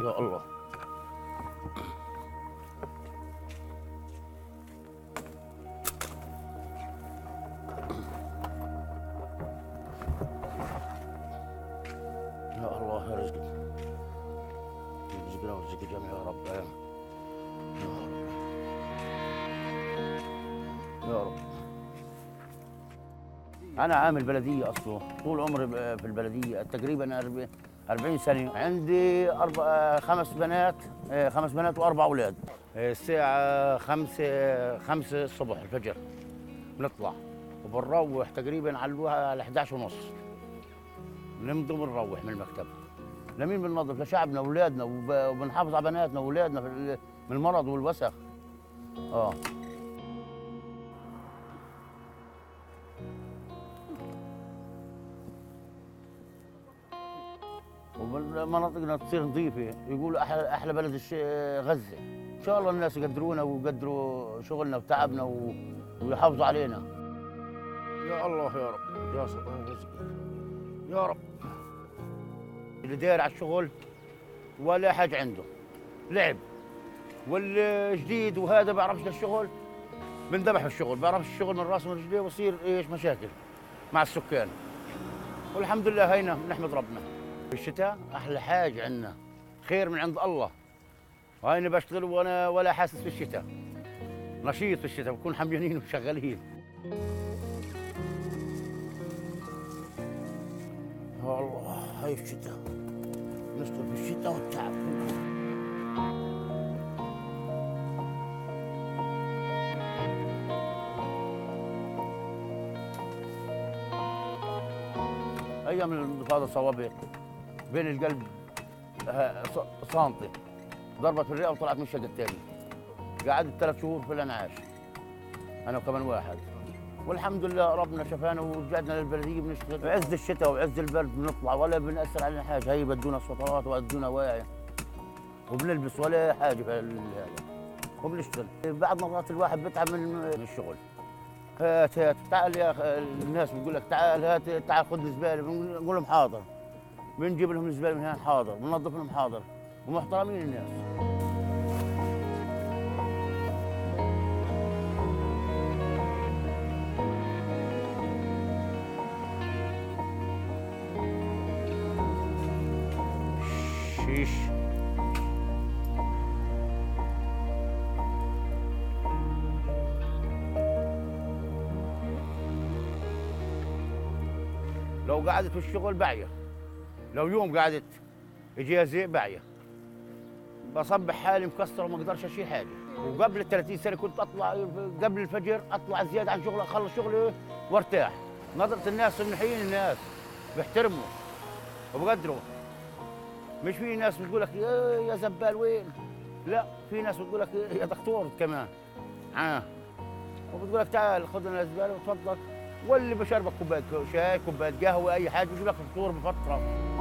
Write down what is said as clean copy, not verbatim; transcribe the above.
يا الله. يا الله يا رزقك، رزقنا ورزق الجميع يا رب. يا رب يا رب. أنا عامل بلدية أصله، طول عمري في البلدية تقريبا 40 سنة. عندي خمس بنات، خمس بنات وأربع أولاد. الساعة 5 الصبح الفجر بنطلع وبنروح تقريبا على 11 ونص. نمضي ونروح من المكتب. لمين بننظف؟ لشعبنا وأولادنا، وبنحافظ على بناتنا وأولادنا من المرض والوسخ. ومناطقنا تصير نظيفه، يقولوا احلى بلد غزه. ان شاء الله الناس يقدرونا ويقدروا شغلنا وتعبنا ويحافظوا علينا. يا الله يا رب، يا سطر رزقك يا رب. اللي داير على الشغل ولا حاجه عنده لعب، والجديد وهذا بيعرفش الشغل بنذبح في الشغل، بيعرفش الشغل من راسه من رجليه ويصير ايش مشاكل مع السكان. والحمد لله هينا بنحمد ربنا. الشتاء احلى حاجه عندنا، خير من عند الله. وهيني بشتغل وانا ولا حاسس بالشتاء، نشيط في الشتاء، بكون حميانين وشغالين. يا الله هاي الشتاء، نشتغل في الشتاء والتعب. ايام الانتفاضه صوابت بين القلب سانتي، ضربت في الرئه وطلعت من الشق الثاني. قعدت 3 شهور في الانعاش انا وكمان واحد، والحمد لله ربنا شفانا ورجعنا للبلديه بنشتغل. بعز الشتاء وعز البرد بنطلع ولا بنأثر علينا حاجه. هي بدونا سطرات وادونا واعي وبنلبس ولا حاجه في هذا وبنشتغل. بعض مرات الواحد بيتعب من الشغل. هات تعال يا الناس بتقول لك تعال هات تعال خذ الزباله، بنقول لهم حاضر. بنجيب لهم الزباله من هنا حاضر، بننظف لهم حاضر، ومحترمين الناس. شيش لو قعدت في الشغل بعيه، لو يوم قعدت اجازه بعيه، بصبح حالي مكسر وما اقدرش اشيل حاجه. وقبل ال 30 سنه كنت اطلع قبل الفجر، اطلع زياده عن شغلي، اخلص شغلي وارتاح. نظره الناس منحين، الناس بيحترموا وبقدروا. مش في ناس بتقول لك يا زبال وين، لا، في ناس بتقول لك يا دكتور كمان. وبتقول لك تعال خذ لنا الزباله وتفضل، واللي بشربك كوبايه شاي كوبايه قهوه اي حاجه بيجيب لك فطور بفتره.